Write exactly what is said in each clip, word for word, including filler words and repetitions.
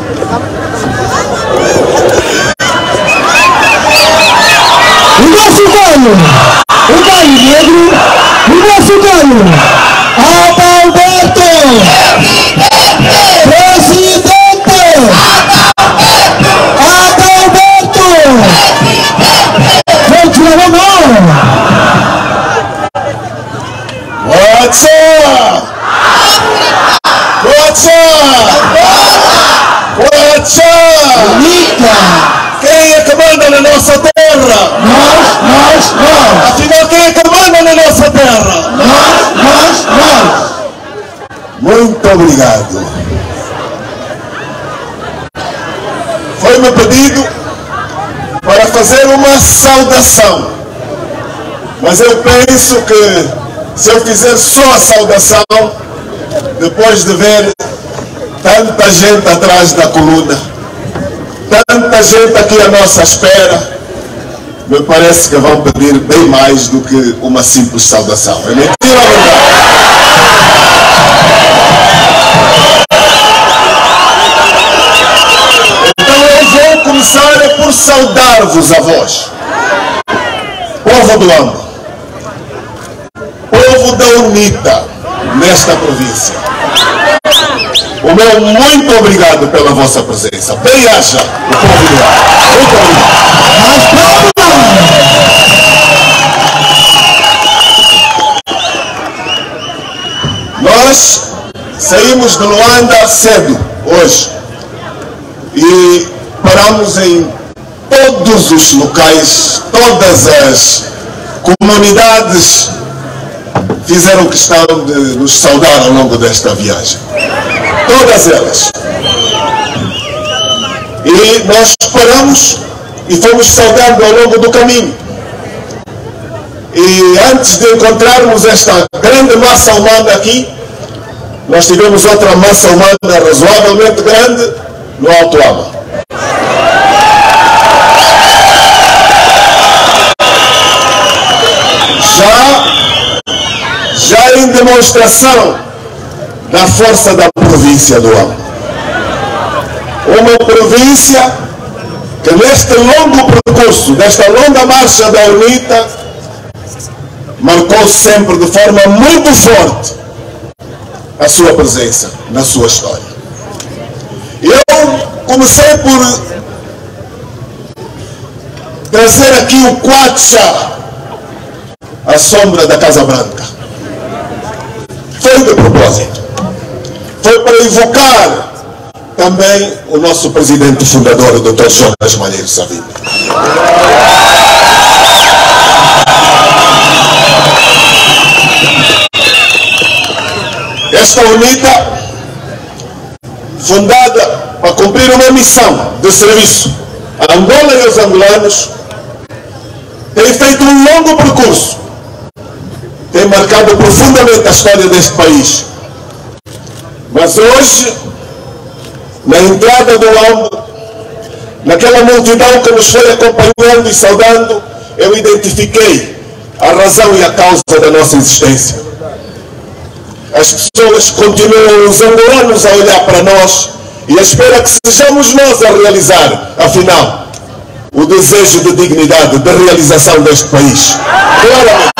O nosso galo, o galo negro, o nosso galo, Adalberto, presidente, Adalberto, vou tirar a mão. What's up? What's up? What's up? Bonita. Quem é que manda na nossa terra? Nós, nós, nós. Afinal, quem é que manda na nossa terra? Nós, nós, nós. Muito obrigado. Foi-me pedido para fazer uma saudação. Mas eu penso que se eu fizer só a saudação, depois de ver tanta gente atrás da coluna, tanta gente aqui à nossa espera, me parece que vão pedir bem mais do que uma simples saudação. É mentira ou verdade? Então eu vou começar por saudar-vos a vós, povo do Amba, povo da UNITA, nesta província. O meu muito obrigado pela vossa presença. Bem haja o povo do Amba. Muito obrigado. As palmas. Nós saímos de Luanda cedo, hoje, e paramos em todos os locais, todas as comunidades fizeram questão de nos saudar ao longo desta viagem. Todas elas. E nós paramos e fomos saudando ao longo do caminho. E antes de encontrarmos esta grande massa humana aqui, nós tivemos outra massa humana razoavelmente grande no Alto Aba. Já, já em demonstração da força da província do Aba. Uma província que neste longo percurso, nesta longa marcha da UNITA, marcou sempre de forma muito forte a sua presença na sua história. Eu comecei por trazer aqui o Quatcha, a sombra da Casa Branca. Foi de propósito. Foi para evocar também o nosso presidente fundador, o doutor Jonas Malheiro Savimbi. Esta UNITA, fundada para cumprir uma missão de serviço a Angola e aos angolanos, tem feito um longo percurso, tem marcado profundamente a história deste país. Mas hoje, na entrada do Amba, naquela multidão que nos foi acompanhando e saudando, eu identifiquei a razão e a causa da nossa existência. As pessoas continuam, os angolanos, a olhar para nós e a espera que sejamos nós a realizar, afinal, o desejo de dignidade, de realização deste país. Claramente.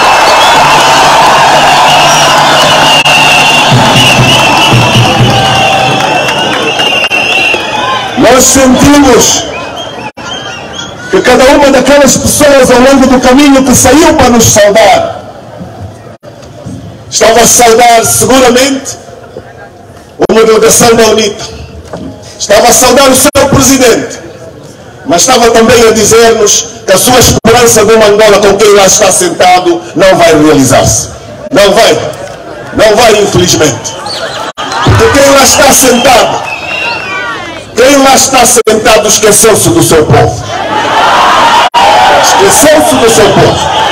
Nós sentimos que cada uma daquelas pessoas ao longo do caminho que saiu para nos saudar, estava a saudar seguramente uma delegação da UNITA, estava a saudar o seu presidente, mas estava também a dizer-nos que a sua esperança de uma Angola com quem lá está sentado não vai realizar-se. Não vai. Não vai, infelizmente. Porque quem lá está sentado, quem lá está sentado esqueceu-se do seu povo. Esqueceu-se do seu povo.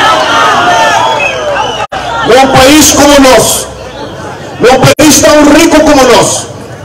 Num país como o nosso, num país tão rico como o nosso,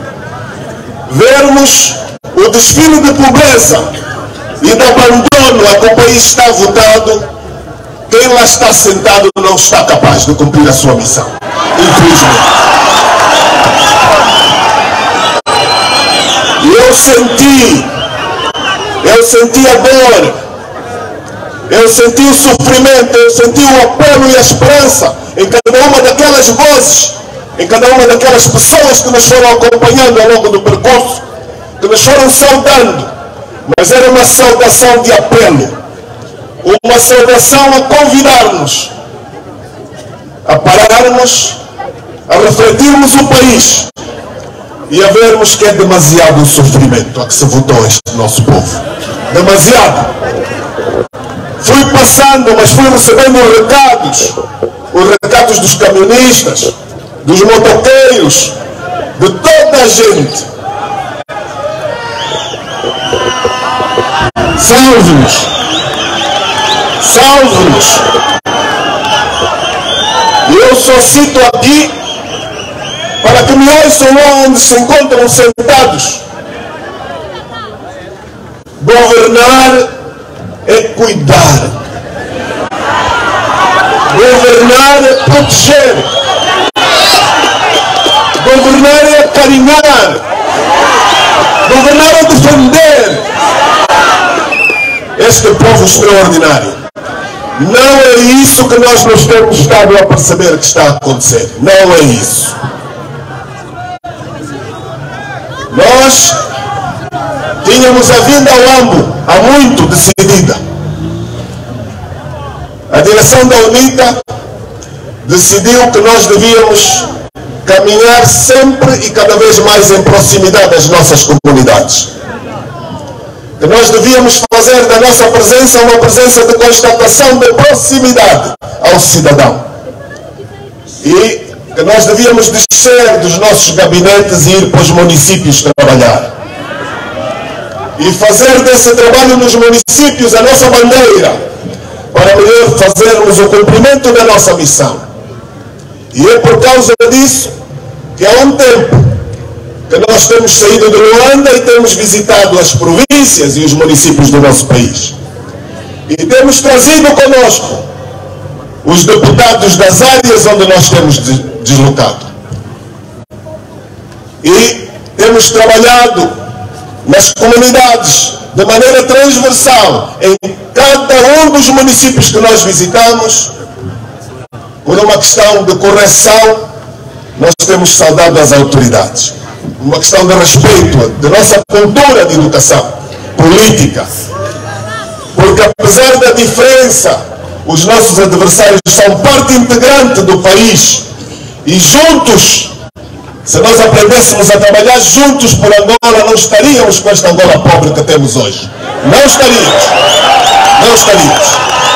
vermos o desfile de pobreza e de abandono a que o país está votado, quem lá está sentado não está capaz de cumprir a sua missão, infelizmente. E eu senti, eu senti a dor, eu senti o sofrimento, eu senti o apelo e a esperança em cada uma daquelas vozes, em cada uma daquelas pessoas que nos foram acompanhando ao longo do percurso, que nos foram saudando, mas era uma saudação de apelo, uma saudação a convidar-nos a pararmos, a refletirmos o país e a vermos que é demasiado o sofrimento a que se votou este nosso povo. Demasiado. Fui passando, mas fui recebendo os recados, os recados dos caminhonistas, dos motoqueiros, de toda a gente. Salve-nos! Salve-nos! E eu só cito aqui para que me ouçam lá onde se encontram sentados. Governar é cuidar. Governar é proteger. Governar é acarinhar. Governar é defender este povo extraordinário. Não é isso que nós nos temos estado a perceber que está a acontecer. Não é isso. Nós tínhamos a vinda ao Ambo há muito decidida. A direção da UNITA decidiu que nós devíamos caminhar sempre e cada vez mais em proximidade das nossas comunidades. Que nós devíamos fazer da nossa presença uma presença de constatação de proximidade ao cidadão. E que nós devíamos descer dos nossos gabinetes e ir para os municípios trabalhar. E fazer desse trabalho nos municípios a nossa bandeira, para melhor fazermos o cumprimento da nossa missão. E é por causa disso que há um tempo que nós temos saído de Luanda e temos visitado as províncias e os municípios do nosso país. E temos trazido conosco os deputados das áreas onde nós temos deslocado. E temos trabalhado nas comunidades de maneira transversal em cada um dos municípios que nós visitamos. Por uma questão de correção, nós temos saudado as autoridades. Uma questão de respeito, de nossa cultura de educação política. Porque apesar da diferença, os nossos adversários são parte integrante do país. E juntos, se nós aprendêssemos a trabalhar juntos por Angola, não estaríamos com esta Angola pobre que temos hoje. Não estaríamos. Não estaríamos.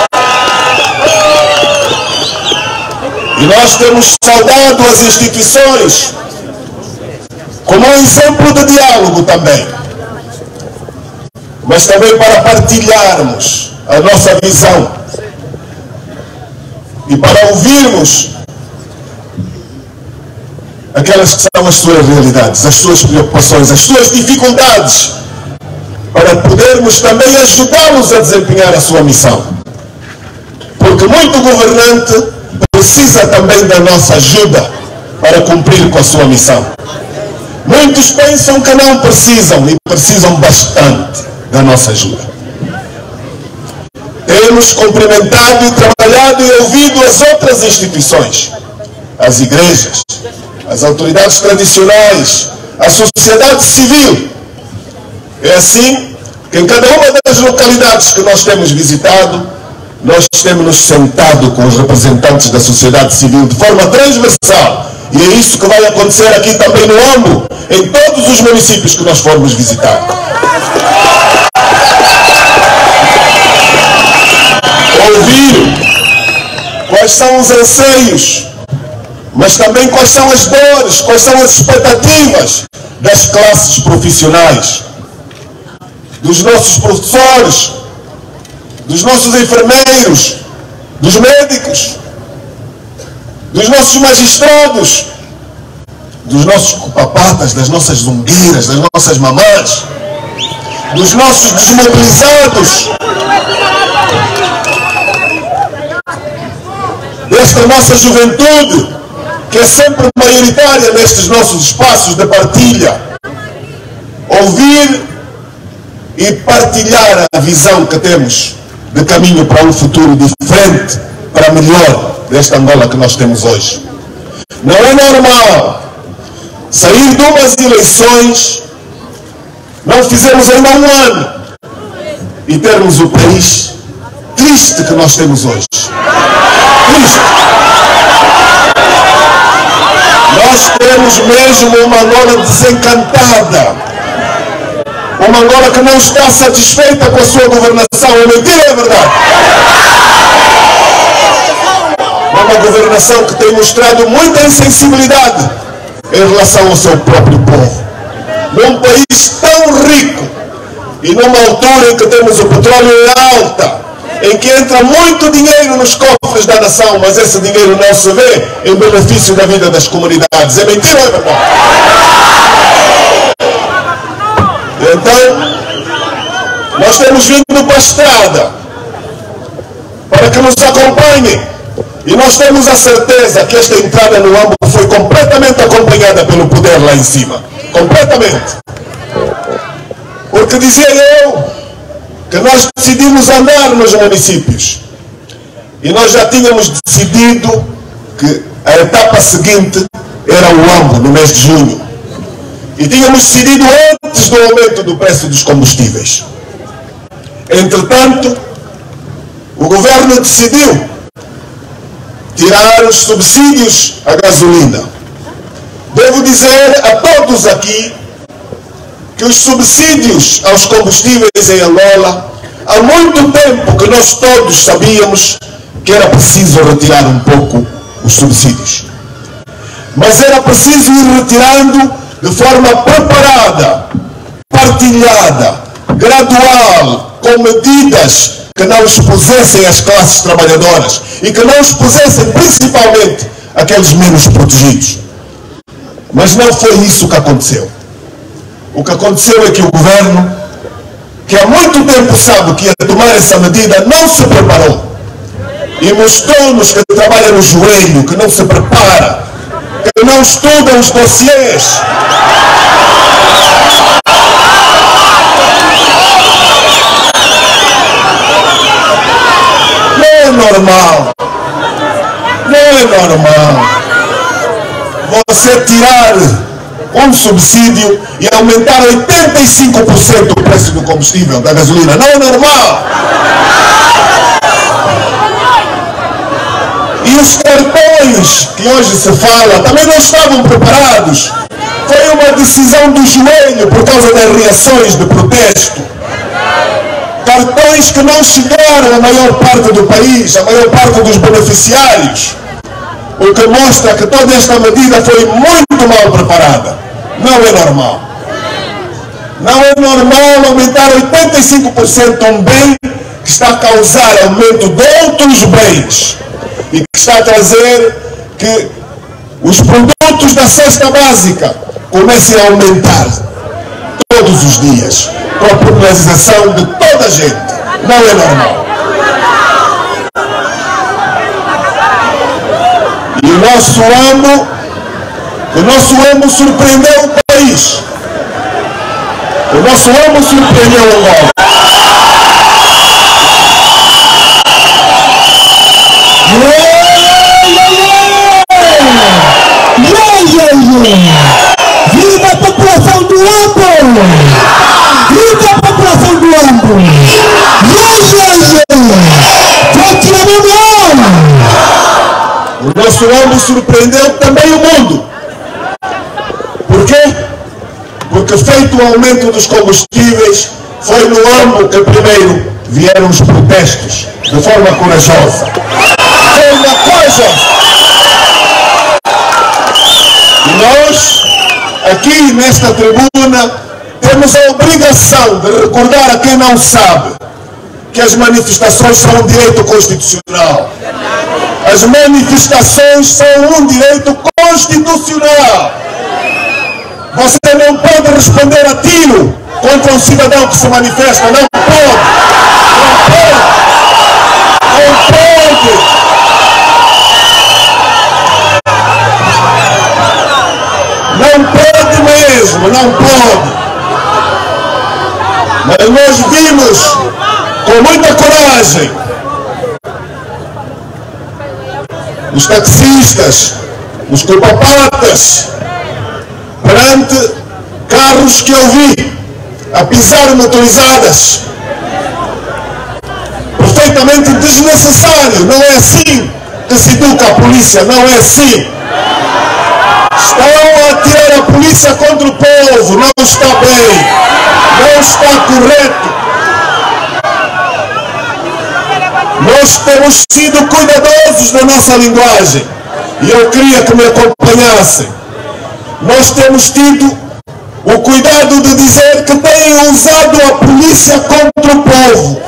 E nós temos saudado as instituições como um exemplo de diálogo também. Mas também para partilharmos a nossa visão. E para ouvirmos aquelas que são as suas realidades, as suas preocupações, as suas dificuldades, para podermos também ajudá-los a desempenhar a sua missão. Porque muito governante precisa também da nossa ajuda para cumprir com a sua missão. Muitos pensam que não precisam e precisam bastante da nossa ajuda. Temos cumprimentado e trabalhado e ouvido as outras instituições, as igrejas, as autoridades tradicionais, a sociedade civil. É assim que em cada uma das localidades que nós temos visitado, nós temos nos sentado com os representantes da sociedade civil de forma transversal. E é isso que vai acontecer aqui também no Ambo, em todos os municípios que nós formos visitar. Ouvir quais são os anseios, mas também quais são as dores, quais são as expectativas das classes profissionais, dos nossos professores, dos nossos enfermeiros, dos médicos, dos nossos magistrados, dos nossos papatas, das nossas zungueiras, das nossas mamãs, dos nossos desmobilizados, desta nossa juventude, que é sempre maioritária nestes nossos espaços de partilha. ouvir e partilhar a visão que temos de caminho para um futuro diferente, para melhor desta Angola que nós temos hoje. Não é normal sair de umas eleições, não fizemos ainda um ano, e termos o país triste que nós temos hoje. Triste. Nós temos mesmo uma Angola desencantada. Uma Angola que não está satisfeita com a sua governação. É mentira, é verdade? É uma governação que tem mostrado muita insensibilidade em relação ao seu próprio povo. Num país tão rico e numa altura em que temos o petróleo em alta, em que entra muito dinheiro nos cofres da nação, mas esse dinheiro não se vê em benefício da vida das comunidades. É mentira, é verdade? Então, nós temos vindo para a estrada para que nos acompanhem, e nós temos a certeza que esta entrada no AMBO foi completamente acompanhada pelo poder lá em cima. Completamente. Porque dizia eu que nós decidimos andar nos municípios e nós já tínhamos decidido que a etapa seguinte era o AMBO no mês de junho, e tínhamos decidido antes do aumento do preço dos combustíveis. Entretanto, o governo decidiu tirar os subsídios à gasolina. Devo dizer a todos aqui que os subsídios aos combustíveis em Angola, há muito tempo que nós todos sabíamos que era preciso retirar um pouco os subsídios. Mas era preciso ir retirando de forma preparada, partilhada, gradual, com medidas que não expusessem as classes trabalhadoras e que não expusessem principalmente aqueles menos protegidos. Mas não foi isso que aconteceu. O que aconteceu é que o governo, que há muito tempo sabe que ia tomar essa medida, não se preparou. E mostrou-nos que trabalha no joelho, que não se prepara, que não estuda os dossiês. Não é normal. Não é normal você tirar um subsídio e aumentar oitenta e cinco por cento o preço do combustível, da gasolina. Não é normal. E os cartões que hoje se fala também não estavam preparados. Foi uma decisão do joelho por causa das reações de protesto. Cartões que não chegaram à maior parte do país, à maior parte dos beneficiários. O que mostra que toda esta medida foi muito mal preparada. Não é normal. Não é normal aumentar oitenta e cinco por cento um bem que está a causar aumento de outros bens e que está a trazer que os produtos da cesta básica comecem a aumentar todos os dias, com a popularização de toda a gente. Não é normal. E o nosso AMBO, o nosso AMBO surpreendeu o país. O nosso AMBO surpreendeu Angola. Viva a população do AMBO! Viva a população do AMBO! Vote na União! O nosso AMBO surpreendeu também o mundo. Por quê? Porque feito o aumento dos combustíveis, foi no AMBO que primeiro vieram os protestos, de forma corajosa. Foi uma corajosa. E nós, aqui nesta tribuna, temos a obrigação de recordar a quem não sabe que as manifestações são um direito constitucional. As manifestações são um direito constitucional. Você não pode responder a tiro contra um cidadão que se manifesta. Não pode. Não pode. Não pode. Não pode mesmo. Não pode. Mas nós vimos com muita coragem os taxistas, os culpapatas, perante carros que eu vi a pisar motorizadas, perfeitamente desnecessário. Não é assim que se educa a polícia, não é assim. Estão a tirar a polícia contra o povo, não está bem, não está correto. Nós temos sido cuidadosos da nossa linguagem e eu queria que me acompanhassem. Nós temos tido o cuidado de dizer que têm usado a polícia contra o povo.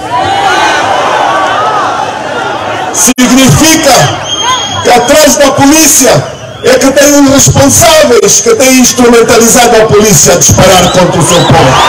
Significa que atrás da polícia é que tem os responsáveis que têm instrumentalizado a polícia a disparar contra o seu povo.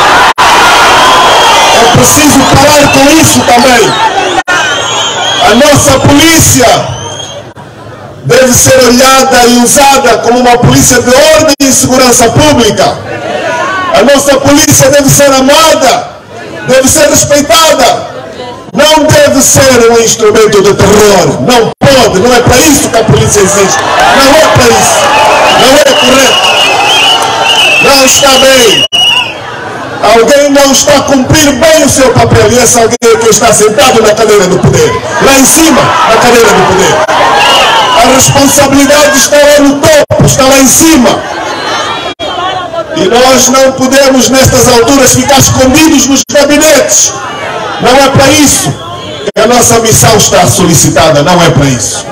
É preciso parar com isso também. A nossa polícia deve ser olhada e usada como uma polícia de ordem e segurança pública. A nossa polícia deve ser amada, deve ser respeitada. Não deve ser um instrumento de terror. Não pode, não é para isso que a polícia existe. Não é para isso. Não é correto. Não está bem. Alguém não está a cumprir bem o seu papel. E esse alguém é que está sentado na cadeira do poder. Lá em cima, na cadeira do poder. A responsabilidade está lá no topo, está lá em cima. E nós não podemos, nestas alturas, ficar escondidos nos gabinetes. Não é para isso que a nossa missão está solicitada, não é para isso.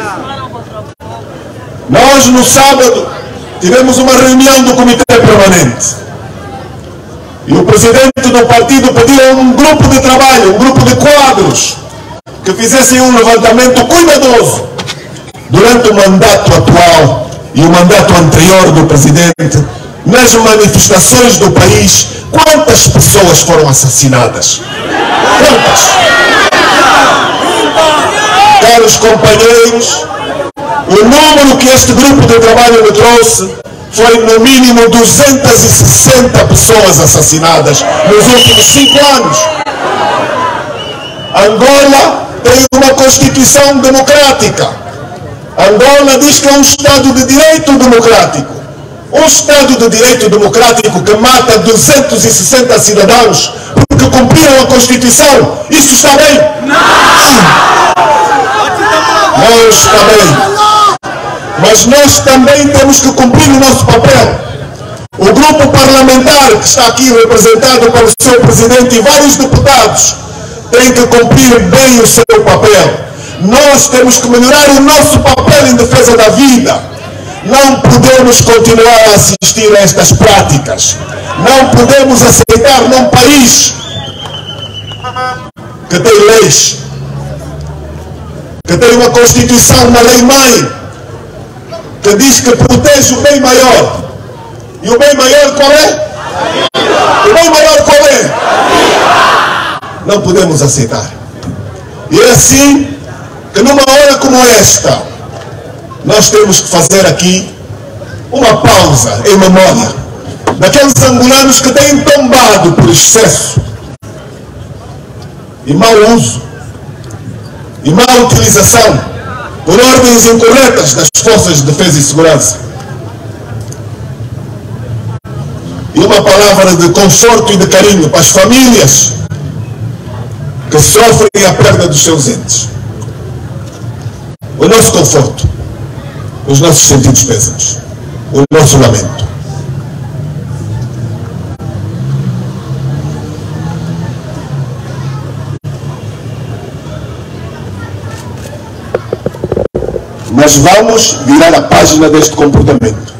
Nós, no sábado, tivemos uma reunião do Comitê Permanente. E o presidente do partido pediu a um grupo de trabalho, um grupo de quadros, que fizessem um levantamento cuidadoso durante o mandato atual e o mandato anterior do presidente, nas manifestações do país, quantas pessoas foram assassinadas? Quantas? Caros companheiros, o número que este grupo de trabalho me trouxe foi no mínimo duzentas e sessenta pessoas assassinadas nos últimos cinco anos. Angola tem uma Constituição democrática. Angola diz que é um Estado de direito democrático. Um Estado de direito democrático que mata duzentos e sessenta cidadãos porque cumpriram a Constituição. Isso está bem? Não! Não está bem. Mas nós também temos que cumprir o nosso papel. O grupo parlamentar que está aqui representado pelo seu presidente e vários deputados tem que cumprir bem o seu papel. Nós temos que melhorar o nosso papel em defesa da vida. Não podemos continuar a assistir a estas práticas. Não podemos aceitar num país que tem leis, que tem uma Constituição, uma lei-mãe, que diz que protege o bem maior. E o bem maior qual é? O bem maior qual é? Não podemos aceitar. E é assim que numa hora como esta, nós temos que fazer aqui uma pausa em memória daqueles angolanos que têm tombado por excesso e mau uso e má utilização por ordens incorretas das forças de defesa e segurança. E uma palavra de conforto e de carinho para as famílias que sofrem a perda dos seus entes. O nosso conforto, os nossos sentidos pésamos, o nosso lamento. Mas vamos virar a página deste comportamento.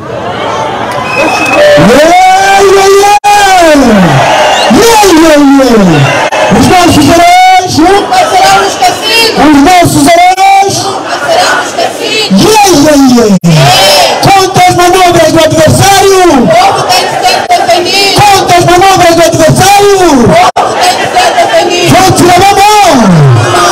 Os nossos heróis nunca serão esquecidos. Os nossos heróis nunca serão esquecidos. Yeah, yeah, yeah. Contra as manobras do adversário. O povo tem que ser defendido. Contra as manobras do adversário. O povo tem que ser defendido. Vou tirar a mão.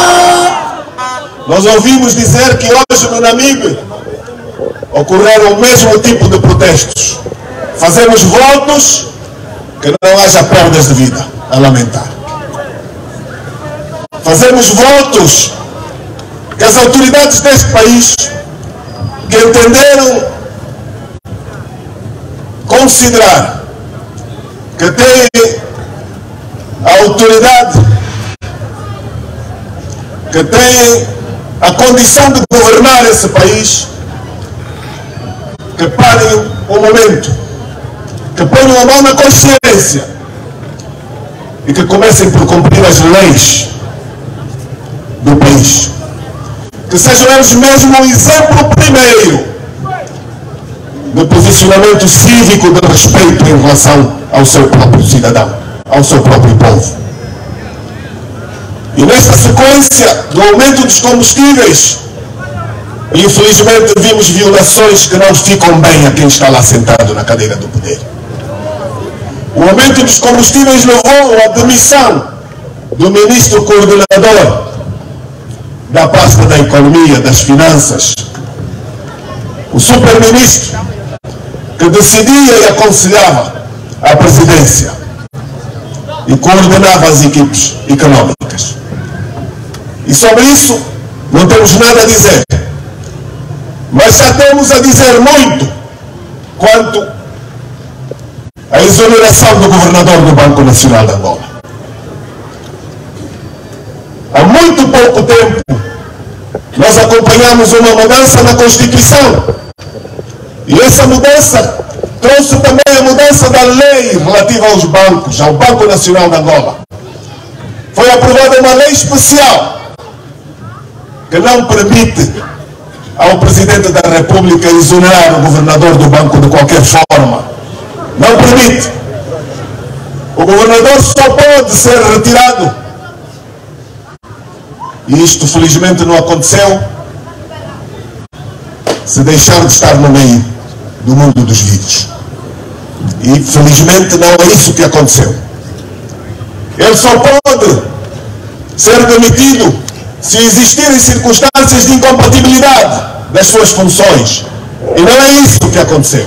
Nós ouvimos dizer que hoje no Namibe ocorreram o mesmo tipo de protestos. Fazemos votos que não haja perdas de vida a lamentar. Fazemos votos que as autoridades deste país, que entenderam considerar que têm a autoridade, que têm a condição de governar esse país, que parem um momento, que ponham a mão na consciência e que comecem por cumprir as leis do país. Que sejam eles mesmo um exemplo primeiro de posicionamento cívico, de respeito em relação ao seu próprio cidadão, ao seu próprio povo. E nesta sequência do aumento dos combustíveis, infelizmente vimos violações que não ficam bem a quem está lá sentado na cadeira do poder. O aumento dos combustíveis levou à demissão do ministro coordenador da pasta da economia, das finanças, o super-ministro que decidia e aconselhava a presidência e coordenava as equipes económicas. E sobre isso não temos nada a dizer, mas já temos a dizer muito quanto à exoneração do governador do Banco Nacional de Angola. Há muito pouco tempo nós acompanhamos uma mudança na Constituição, e essa mudança trouxe também a mudança da lei relativa aos bancos, ao Banco Nacional de Angola. Foi aprovada uma lei especial que não permite ao Presidente da República exonerar o governador do banco de qualquer forma. Não permite. O governador só pode ser retirado. E isto felizmente não aconteceu se deixar de estar no meio do mundo dos vivos. E felizmente não é isso que aconteceu. Ele só pode ser demitido se existirem circunstâncias de incompatibilidade das suas funções. E não é isso que aconteceu.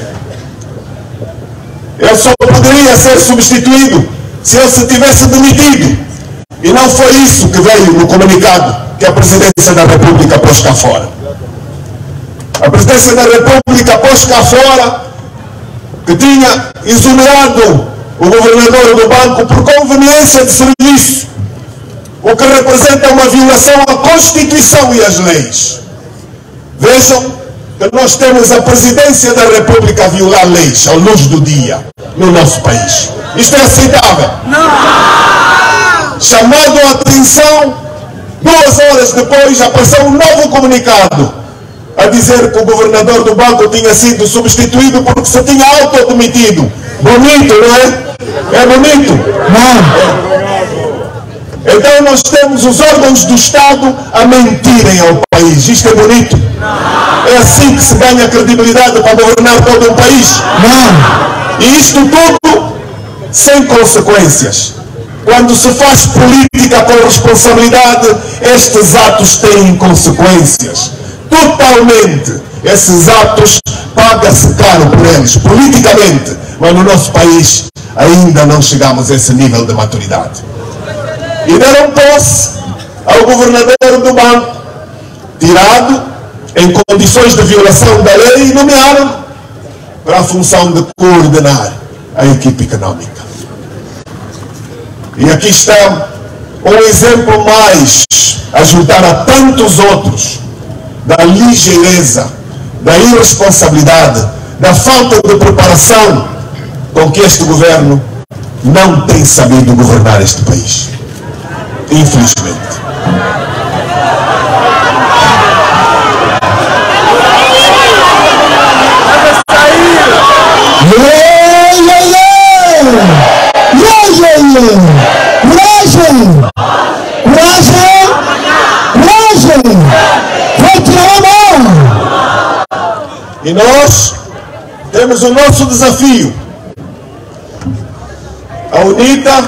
Ele só poderia ser substituído se ele se tivesse demitido. E não foi isso que veio no comunicado que a Presidência da República pôs cá fora. A Presidência da República pôs cá fora que tinha exonerado o governador do banco por conveniência de serviço, o que representa uma violação à Constituição e às leis. Vejam que nós temos a Presidência da República a violar leis à luz do dia no nosso país. Isto é aceitável? Não! Chamado a atenção, duas horas depois apareceu um novo comunicado a dizer que o governador do banco tinha sido substituído porque se tinha autodemitido. Bonito, não é? É bonito? Não. Então nós temos os órgãos do Estado a mentirem ao país. Isto é bonito? Não. É assim que se ganha credibilidade para governar todo um país? Não. E isto tudo sem consequências. Quando se faz política com responsabilidade, estes atos têm consequências. Totalmente. Esses atos paga-se caro por eles, politicamente. Mas no nosso país ainda não chegamos a esse nível de maturidade. E deram posse ao governador do banco, tirado em condições de violação da lei, e nomearam para a função de coordenar a equipe económica. E aqui está um exemplo mais a ajudar a tantos outros da ligeireza, da irresponsabilidade, da falta de preparação com que este governo não tem sabido governar este país. Infelizmente. E nós temos o nosso desafio. A UNITA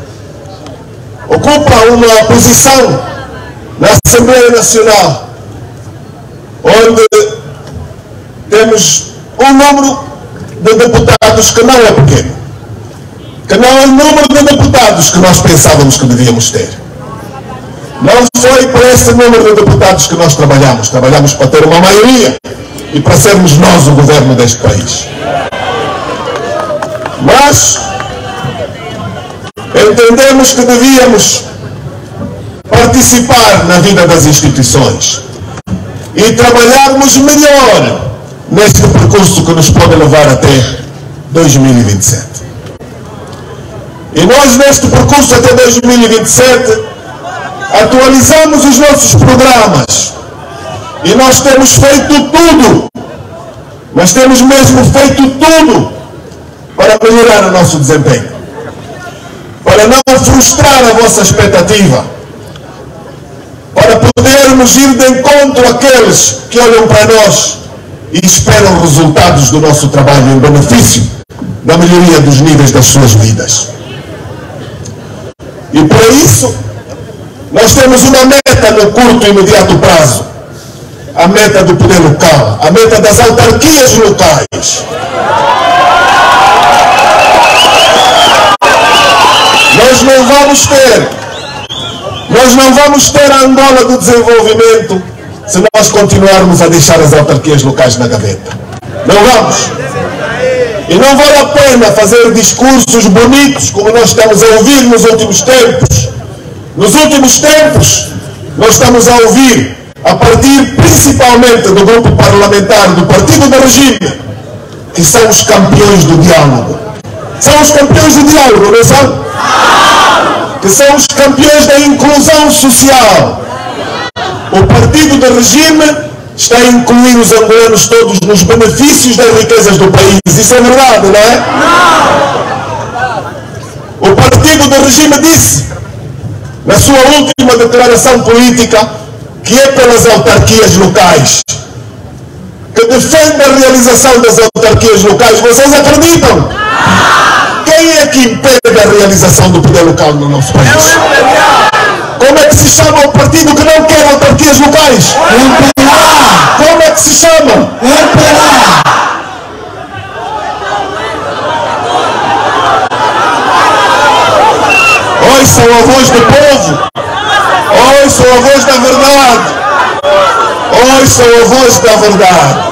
ocupa uma posição na Assembleia Nacional, onde temos um número de deputados que não é pequeno. que não é o número de deputados que nós pensávamos que devíamos ter. Não foi para esse número de deputados que nós trabalhamos. Trabalhamos para ter uma maioria e para sermos nós o governo deste país. Mas entendemos que devíamos participar na vida das instituições e trabalharmos melhor neste percurso que nos pode levar até dois mil e vinte e sete. E nós, neste percurso até dois mil e vinte e sete, atualizamos os nossos programas. E nós temos feito tudo, nós temos mesmo feito tudo para melhorar o nosso desempenho, para não frustrar a vossa expectativa, para podermos ir de encontro àqueles que olham para nós e esperam resultados do nosso trabalho em benefício da melhoria dos níveis das suas vidas. E para isso, nós temos uma meta no curto e imediato prazo. A meta do poder local, a meta das autarquias locais. Nós não vamos ter, nós não vamos ter a Angola do desenvolvimento se nós continuarmos a deixar as autarquias locais na gaveta. Não vamos. E não vale a pena fazer discursos bonitos como nós estamos a ouvir nos últimos tempos. Nos últimos tempos, nós estamos a ouvir, a partir principalmente do grupo parlamentar do Partido do Regime, que são os campeões do diálogo. São os campeões do diálogo, não são? Que são os campeões da inclusão social. O Partido do Regime está a incluir os angolanos todos nos benefícios das riquezas do país. Isso é verdade, não é? Não. O Partido do Regime disse, na sua última declaração política, que é pelas autarquias locais, que defende a realização das autarquias locais. Vocês acreditam? Não. Quem é que impede a realização do poder local no nosso país? Como é que se chama o partido que não quer autarquias locais? M P A. Como é que se chama? M P A. Ouçam a voz do povo. Ouçam a voz da verdade. Ouçam a voz da verdade.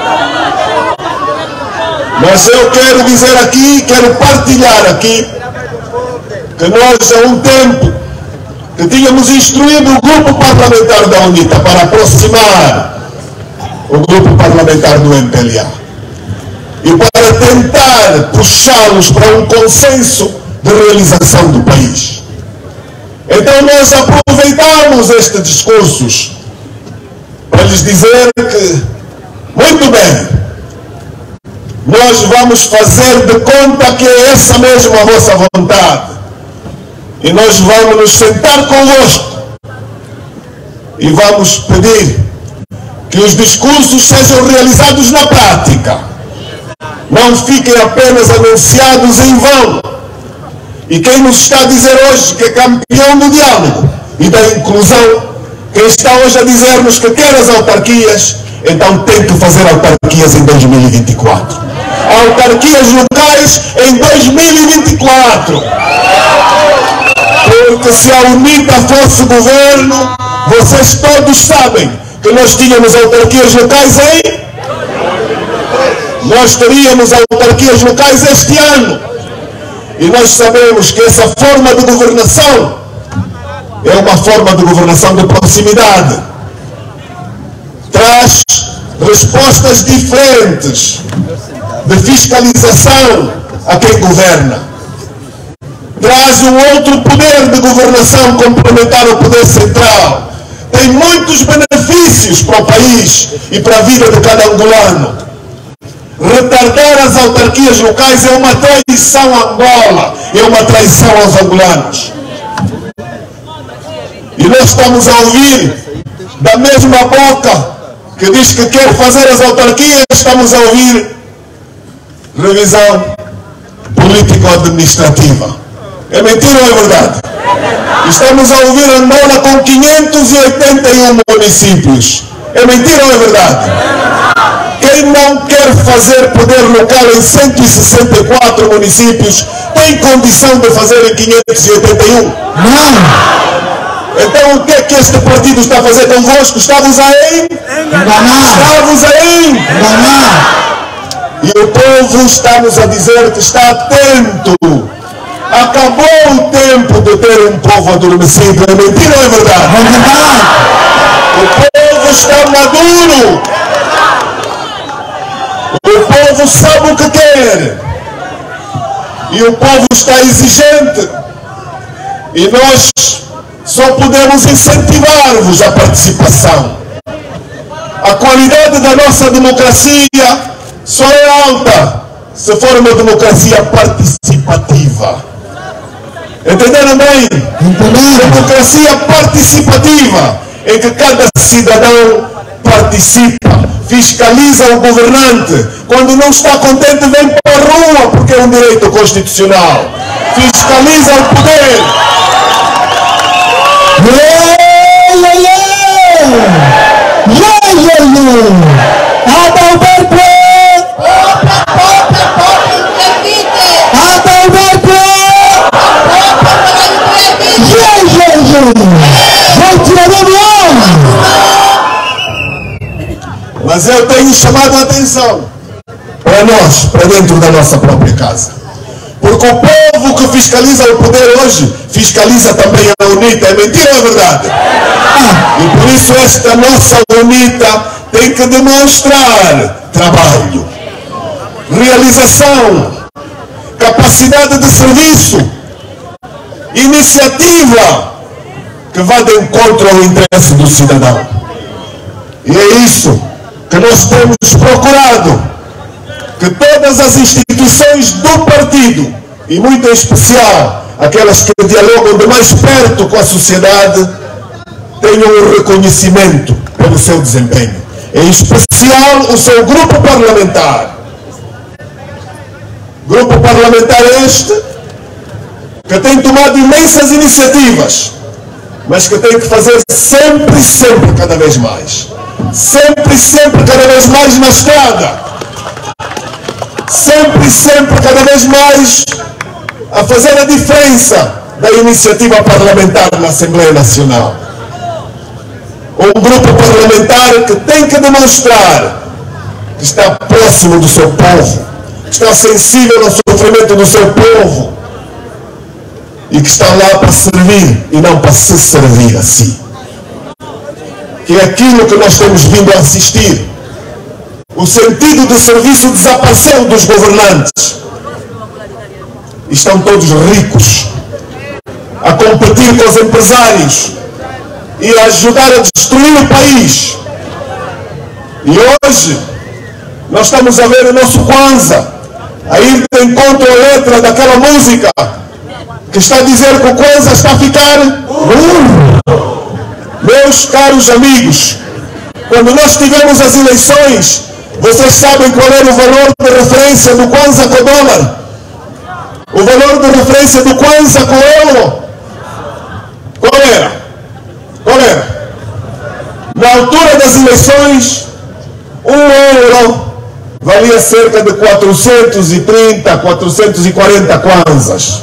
Mas eu quero dizer aqui, quero partilhar aqui, que nós há um tempo que tínhamos instruído o grupo parlamentar da UNITA para aproximar o grupo parlamentar do M P L A e para tentar puxá-los para um consenso de realização do país. Então nós aproveitamos estes discursos para lhes dizer que, muito bem, nós vamos fazer de conta que é essa mesma a vossa vontade. E nós vamos nos sentar convosco e vamos pedir que os discursos sejam realizados na prática. Não fiquem apenas anunciados em vão. E quem nos está a dizer hoje que é campeão do diálogo e da inclusão, quem está hoje a dizer-nos que quer as autarquias, então tem que fazer autarquias em dois mil e vinte e quatro. Autarquias locais em dois mil e vinte e quatro. Porque se a UNITA fosse governo, vocês todos sabem que nós tínhamos autarquias locais em... Nós teríamos autarquias locais este ano. E nós sabemos que essa forma de governação é uma forma de governação de proximidade. Traz respostas diferentes de fiscalização a quem governa. Traz um outro poder de governação complementar ao poder central. Tem muitos benefícios para o país e para a vida de cada angolano. Retardar as autarquias locais é uma traição à Angola, é uma traição aos angolanos. E nós estamos a ouvir da mesma boca que diz que quer fazer as autarquias, estamos a ouvir revisão político-administrativa. É mentira ou é verdade? Estamos a ouvir Angola com quinhentos e oitenta e um municípios. É mentira ou é verdade? Quem não quer fazer poder local em cento e sessenta e quatro municípios tem condição de fazer em quinhentos e oitenta e um? Não! Então o que é que este partido está a fazer convosco? Está-vos a Enganar! Está-vos a Enganar! E o povo está-nos a dizer que está atento. Acabou o tempo de ter um povo adormecido. É mentira ou é verdade? É verdade! O povo está maduro. O povo sabe o que quer. E o povo está exigente. E nós só podemos incentivar-vos a participação. A qualidade da nossa democracia só é alta se for uma democracia participativa. Entenderam bem? Entendemos! Democracia participativa, em que cada cidadão participa, fiscaliza o governante. Quando não está contente, vem para a rua, porque é um direito constitucional. Fiscaliza o poder. Yeah, yeah, yeah! Yeah, yeah, yeah! Adalberto! Poupa, poupa, grafite! Adalberto! Poupa, grafite! Yeah, yeah, yeah! Vai tirar o avião! Mas eu tenho chamado a atenção para nós, para dentro da nossa própria casa. Porque o povo que fiscaliza o poder hoje, fiscaliza também a UNITA. É mentira ou é verdade? Ah, e por isso esta nossa UNITA tem que demonstrar trabalho, realização, capacidade de serviço, iniciativa que vá de encontro ao interesse do cidadão. E é isso que nós temos procurado, que todas as instituições do partido, e muito em especial aquelas que dialogam de mais perto com a sociedade, tenham um reconhecimento pelo seu desempenho. Em especial o seu grupo parlamentar. Grupo parlamentar este que tem tomado imensas iniciativas, mas que tem que fazer sempre, sempre, cada vez mais. Sempre, sempre, cada vez mais na estrada. Sempre, sempre, cada vez mais a fazer a diferença da iniciativa parlamentar na Assembleia Nacional. Um grupo parlamentar que tem que demonstrar que está próximo do seu povo, que está sensível ao sofrimento do seu povo e que está lá para servir e não para se servir a si. Que é aquilo que nós temos vindo a assistir. O sentido de serviço desapareceu dos governantes. Estão todos ricos, a competir com os empresários e a ajudar a destruir o país. E hoje nós estamos a ver o nosso Kwanza a ir de encontro à letra daquela música que está a dizer que o Kwanza está a ficar burro. Meus caros amigos, quando nós tivemos as eleições, vocês sabem qual era o valor de referência do Kwanza com o dólar? O valor de referência do Kwanza com o euro? Qual era? Qual era? Na altura das eleições, um euro valia cerca de quatrocentos e trinta, quatrocentos e quarenta kwanzas.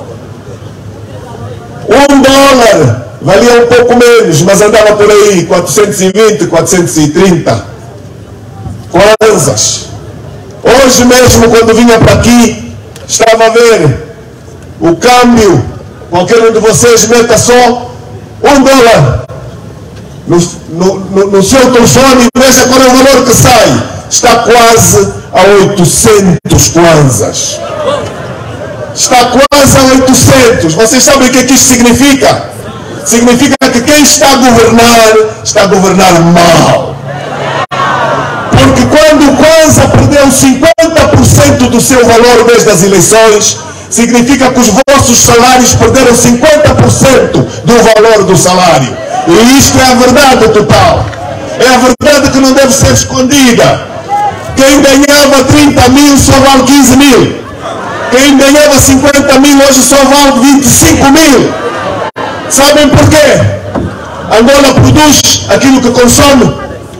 Um dólar valia um pouco menos, mas andava por aí, quatrocentos e vinte, quatrocentos e trinta kwanzas. Hoje mesmo, quando vinha para aqui, estava a ver o câmbio. Qualquer um de vocês meta só um dólar no, no, no, no seu telefone e veja qual é o valor que sai. Está quase a oitocentos kwanzas. Está quase a oitocentos. Vocês sabem o que é que isto significa? Significa que quem está a governar, está a governar mal. Porque quando o Kwanza perdeu cinquenta por cento do seu valor desde as eleições, significa que os vossos salários perderam cinquenta por cento do valor do salário. E isto é a verdade total. É a verdade que não deve ser escondida. Quem ganhava trinta mil só vale quinze mil. Quem ganhava cinquenta mil hoje só vale vinte e cinco mil. Sabem porquê? Angola produz aquilo que consome.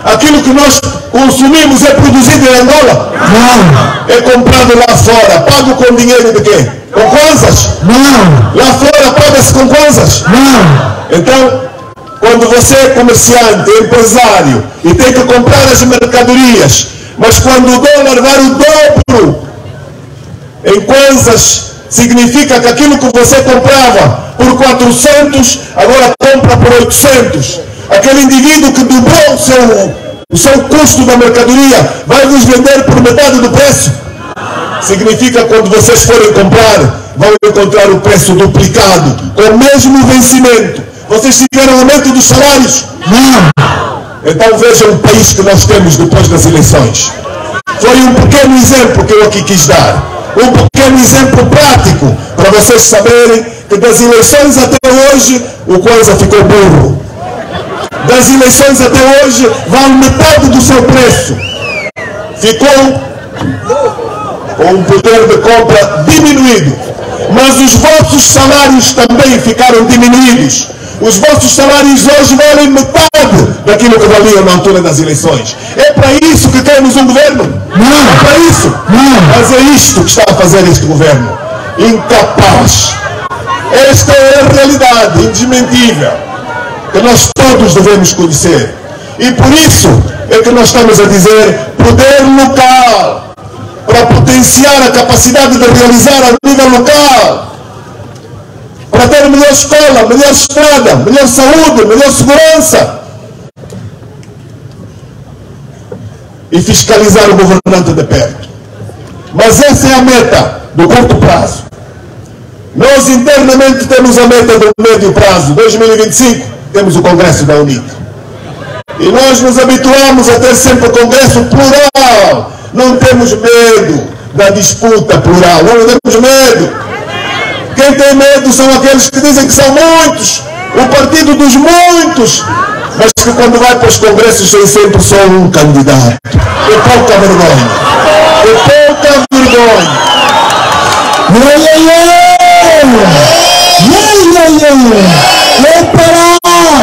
Aquilo que nós consumimos é produzido em Angola? Não. É comprado lá fora. Pago com dinheiro de quê? Com kwanzas? Não. Lá fora paga-se com kwanzas? Não. Então, quando você é comerciante, empresário e tem que comprar as mercadorias, mas quando o dólar vai o dobro em kwanzas, significa que aquilo que você comprava por quatrocentos, agora compra por oitocentos. Aquele indivíduo que dobrou o seu, o seu custo da mercadoria vai vos vender por metade do preço. Significa que quando vocês forem comprar, vão encontrar o preço duplicado, com o mesmo vencimento. Vocês tiveram aumento dos salários? Não. Então vejam o país que nós temos depois das eleições. Foi um pequeno exemplo que eu aqui quis dar. Um pequeno exemplo prático para vocês saberem que das eleições até hoje o Kwanza ficou burro. Das eleições até hoje vale metade do seu preço. Ficou com um poder de compra diminuído. Mas os vossos salários também ficaram diminuídos. Os vossos salários hoje valem metade daquilo que valiam na altura das eleições. É para isso que temos um governo? Não. É para isso? Não. Mas é isto que está a fazer este governo. Incapaz. Esta é a realidade indesmentível que nós todos devemos conhecer. E por isso é que nós estamos a dizer poder local, para potenciar a capacidade de realizar a nível local, para ter melhor escola, melhor estrada, melhor saúde, melhor segurança. E fiscalizar o governante de perto. Mas essa é a meta do curto prazo. Nós internamente temos a meta do médio prazo, dois mil e vinte e cinco, temos o Congresso da UNIT. E nós nos habituamos a ter sempre o Congresso plural. Não temos medo da disputa plural, não temos medo. Quem tem medo são aqueles que dizem que são muitos, o partido dos muitos, mas que quando vai para os congressos tem sempre só um candidato. É pouca vergonha. É pouca vergonha. Ei, ei, ei! Ei, ei, ei! Espera!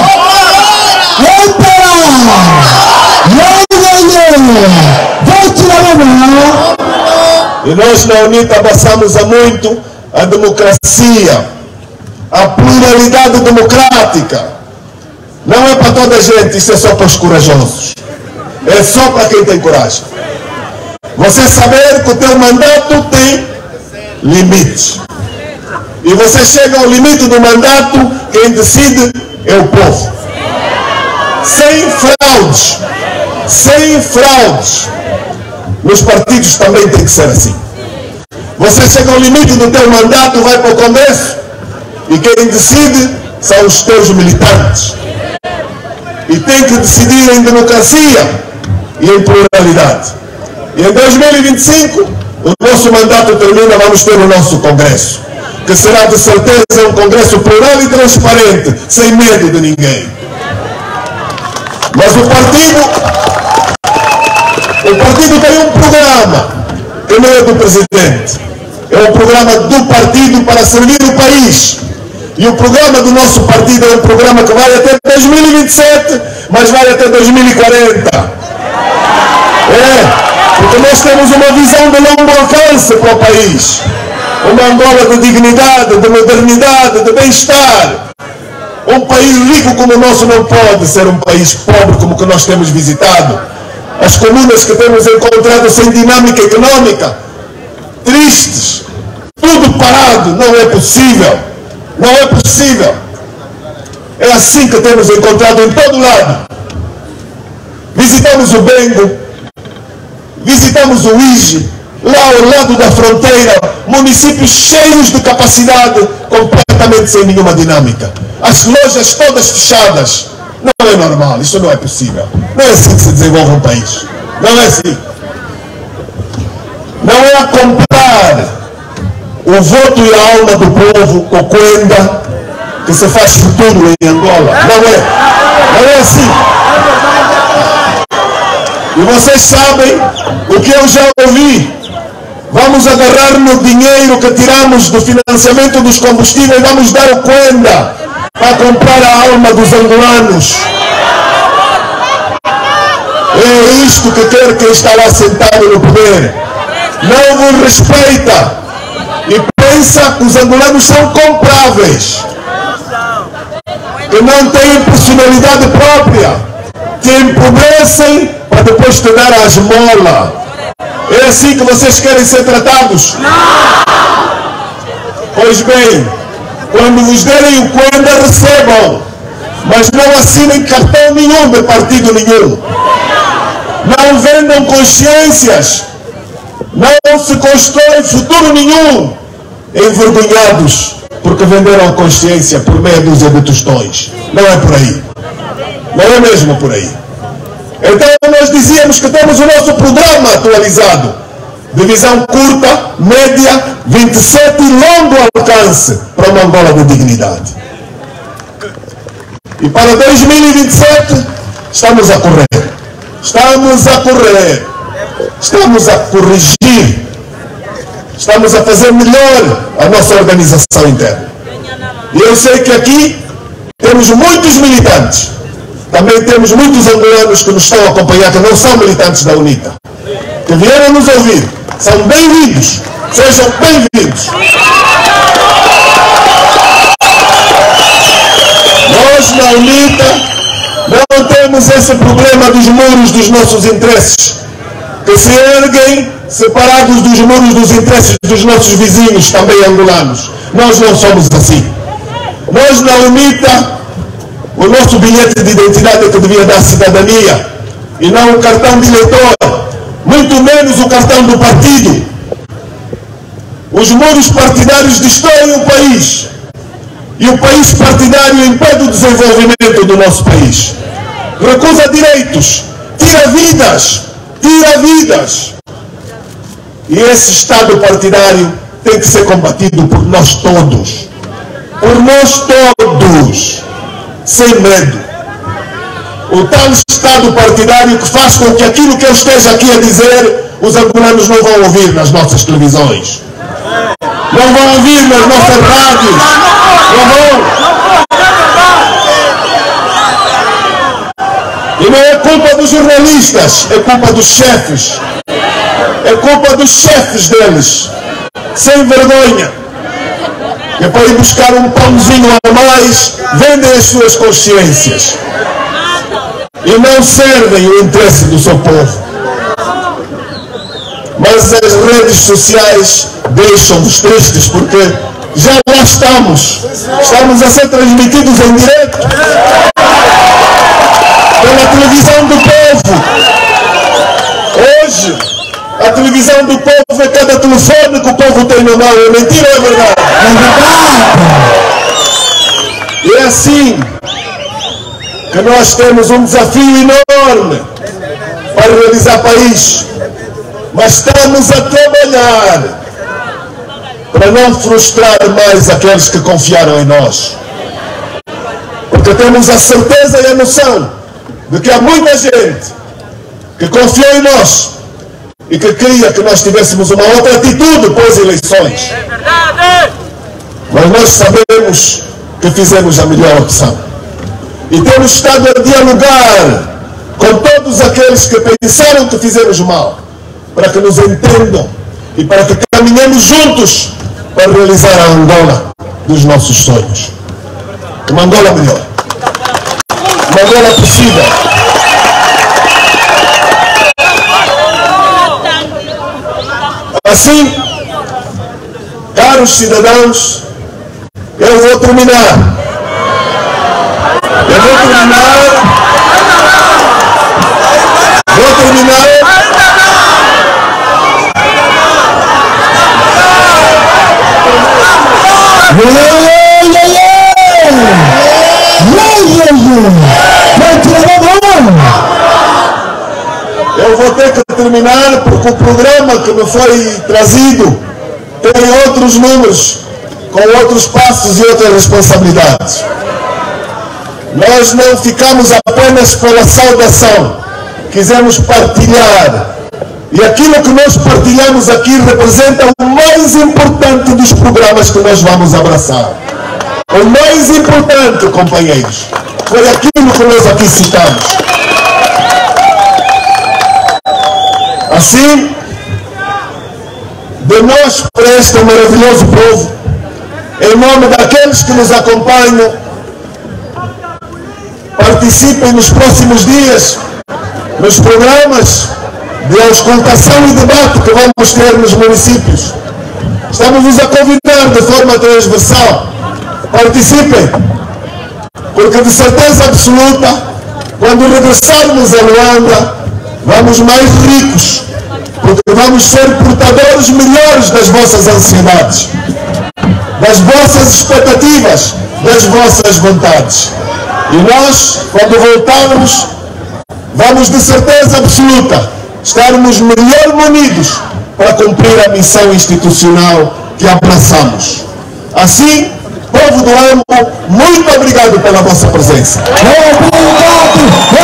Espera! Ei, ei, ei! Vai tirar a mão! E nós na UNITA passamos a muito a democracia, a pluralidade democrática. Não é para toda a gente, isso é só para os corajosos. É só para quem tem coragem. Você saber que o teu mandato tem limites. E você chega ao limite do mandato, quem decide é o povo. Sem fraudes. Sem fraudes. Nos partidos também tem que ser assim. Você chega ao limite do teu mandato, vai para o Congresso e quem decide são os teus militantes. E tem que decidir em democracia e em pluralidade. E em dois mil e vinte e cinco, o nosso mandato termina, vamos ter o nosso Congresso, que será de certeza um Congresso plural e transparente, sem medo de ninguém. Mas o partido, o partido tem um programa, que não é do presidente. É um programa do partido para servir o país. E o programa do nosso partido é um programa que vai até dois mil e vinte e sete, mas vai até dois mil e quarenta. É, porque nós temos uma visão de longo alcance para o país. Uma Angola de dignidade, de modernidade, de bem-estar. Um país rico como o nosso não pode ser um país pobre como o que nós temos visitado. As comunas que temos encontrado sem dinâmica econômica, tristes, tudo parado, não é possível, não é possível. É assim que temos encontrado em todo lado. Visitamos o Bengo, visitamos o Uíge, lá ao lado da fronteira, municípios cheios de capacidade, completamente sem nenhuma dinâmica. As lojas todas fechadas. Não é normal, isso não é possível. Não é assim que se desenvolve um país. Não é assim. Não é a comprar o voto e a alma do povo com Kwenda que se faz futuro em Angola. Não é. Não é assim. E vocês sabem o que eu já ouvi. Vamos agarrar no dinheiro que tiramos do financiamento dos combustíveis e vamos dar o Kwenda para comprar a alma dos angolanos. É isto que quer quem está lá sentado no poder. Não vos respeita e pensa que os angolanos são compráveis, que não têm personalidade própria, que empobrecem para depois te dar a esmola. É assim que vocês querem ser tratados? Pois bem, quando vos derem o Cuenda, recebam, mas não assinem cartão nenhum de partido nenhum. Não vendam consciências, não se constrói futuro nenhum, envergonhados porque venderam a consciência por meia dúzia de tostões. Não é por aí. Não é mesmo por aí. Então nós dizíamos que temos o nosso programa atualizado, de visão curta, média, vinte e sete e longo alcance para uma Angola de dignidade. E para dois mil e vinte e sete estamos a correr. Estamos a correr. Estamos a corrigir. Estamos a fazer melhor a nossa organização interna. E eu sei que aqui temos muitos militantes. Também temos muitos angolanos que nos estão a acompanhar, que não são militantes da UNITA, que vieram nos ouvir. São bem-vindos. Sejam bem-vindos. Nós na UNITA não temos esse problema dos muros dos nossos interesses, que se erguem separados dos muros dos interesses dos nossos vizinhos, também angolanos. Nós não somos assim. Nós na UNITA, o nosso bilhete de identidade é que devia dar cidadania, e não o cartão de eleitor, muito menos o cartão do partido. Os muros partidários destroem o país, e o país partidário impede o desenvolvimento do nosso país. Recusa direitos, tira vidas, tira vidas. E esse Estado partidário tem que ser combatido por nós todos. Por nós todos. Sem medo. O tal Estado partidário que faz com que aquilo que eu esteja aqui a dizer, os angolanos não vão ouvir nas nossas televisões. Não vão ouvir nas nossas rádios. Não vão. E não é culpa dos jornalistas, é culpa dos chefes. É culpa dos chefes deles. Sem vergonha. E para ir buscar um pãozinho a mais, vendem as suas consciências. E não servem o interesse do seu povo. Mas as redes sociais deixam-nos tristes porque já lá estamos. Estamos a ser transmitidos em direto pela televisão do povo. Hoje, a televisão do povo é cada telefone que o povo tem na mão. É mentira ou é verdade? E é assim que nós temos um desafio enorme para realizar país. Mas estamos a trabalhar para não frustrar mais aqueles que confiaram em nós. Porque temos a certeza e a noção de que há muita gente que confiou em nós e que queria que nós tivéssemos uma outra atitude pós-eleições. Mas nós sabemos que fizemos a melhor opção. E temos estado a dialogar com todos aqueles que pensaram que fizemos mal, para que nos entendam e para que caminhemos juntos para realizar a Angola dos nossos sonhos. Uma Angola melhor. Uma Angola possível. Assim, caros cidadãos, eu vou terminar. Eu vou terminar. Vou terminar. Eu vou ter que terminar porque o programa que me foi trazido tem outros números, com outros passos e outras responsabilidades. Nós não ficamos apenas pela saudação, quisemos partilhar. E aquilo que nós partilhamos aqui representa o mais importante dos programas que nós vamos abraçar. O mais importante, companheiros, foi aquilo que nós aqui citamos. Assim, de nós para este maravilhoso povo, em nome daqueles que nos acompanham, participem nos próximos dias nos programas de auscultação e debate que vamos ter nos municípios. Estamos-vos a convidar de forma transversal. Participem, porque de certeza absoluta, quando regressarmos a Luanda, vamos mais ricos, porque vamos ser portadores melhores das vossas ansiedades, das vossas expectativas, das vossas vontades. E nós, quando voltarmos, vamos de certeza absoluta estarmos melhor munidos para cumprir a missão institucional que abraçamos. Assim, povo do Embu, muito obrigado pela vossa presença. Obrigado.